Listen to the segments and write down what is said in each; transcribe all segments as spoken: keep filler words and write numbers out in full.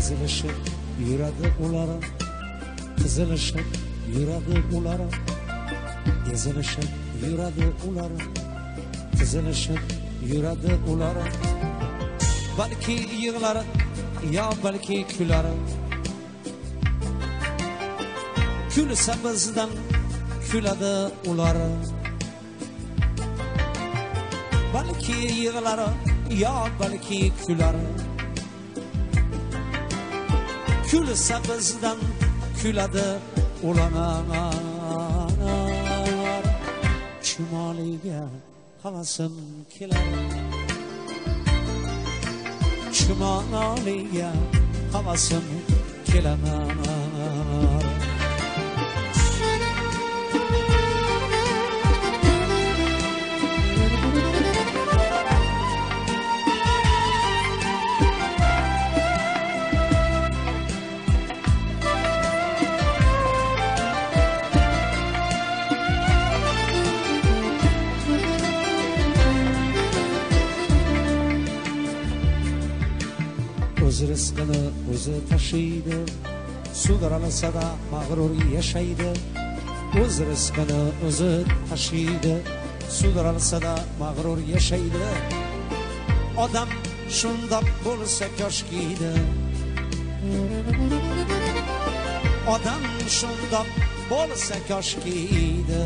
ezilishib yuradi ular, ezilishib yuradi ular, ezilishib yuradi ular, ezilishib yuradi ular. Balki yig'lar yo balki kular, kulsa bizdan kuladi ular. Balki yig'lar yo balki kular, kulsa bizdan kuladi ular. Chumoliga havasim kelar, chumoliga havasim kelar. O'z rizqini o'zi tashiydi, sudralsa da mag'rur yashaydi. O'z rizqini o'zi tashiydi, sudralsa da mag'rur yashaydi. Odam shundoq bo'lsa koshkiydi, odam shundoq bo'lsa koshkiydi.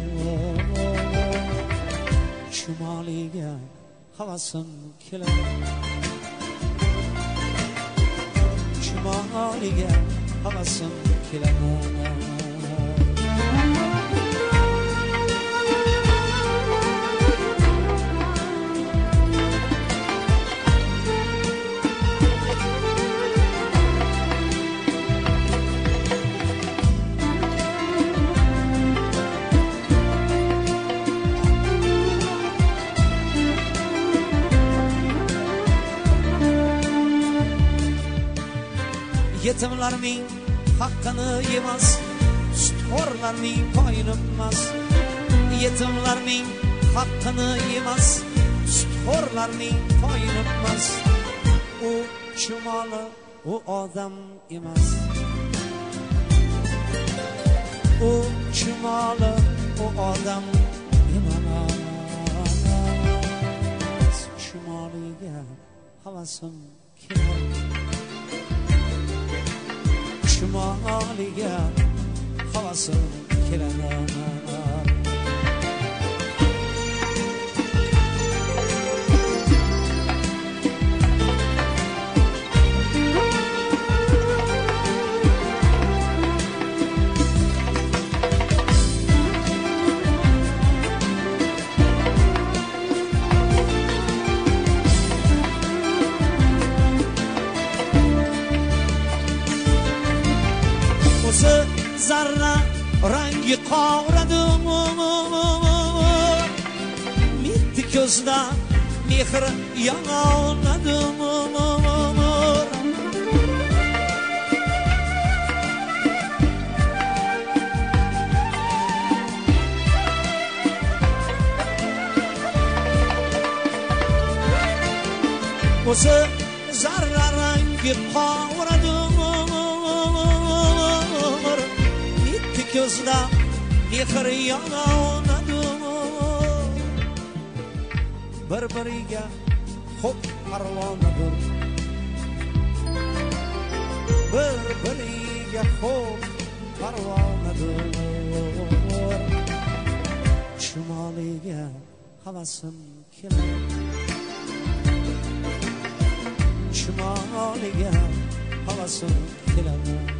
Chumoliga havasim kelar, chumoliga havasim kelar. Yetimlarning haqqini yemas, sutxo'rlarning poyini bilmas. Yetimlarning haqqini yemas, sutxo'rlarning poyini bilmas. U chumoli, u odam emas. U chumoli, u odam emas. Chumoliga havasim kelar, chumoliga havasim kelar. Zarra rangi qovradi, mitti ko'zda mehr yonadi. O'zi zarra rangi qovradi, ko'zda mehr yonadi. Bir-biriga xo'p parvonadir, bir-biriga xo'p parvonadir. Chumoliga havasim kelar, chumoliga havasim kelar.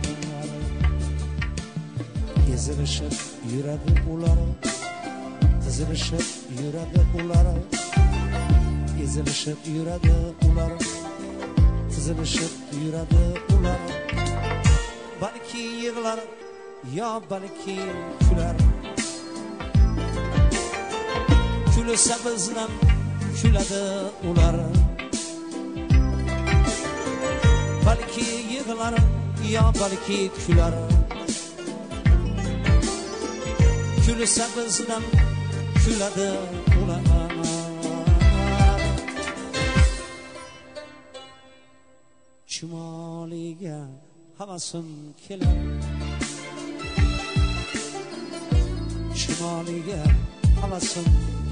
Ezilishib yuradi ular, ezilishib yuradi ular, ezilishib yuradi ular, ezilishib yuradi ular. Balki yig'lar yo balki kular, kulsa bizdan kuladi ular. Balki yig'lar yo balki kular, kulsa bizdan kuladi ular. shimoliga havasim kelar, shimoliga havasim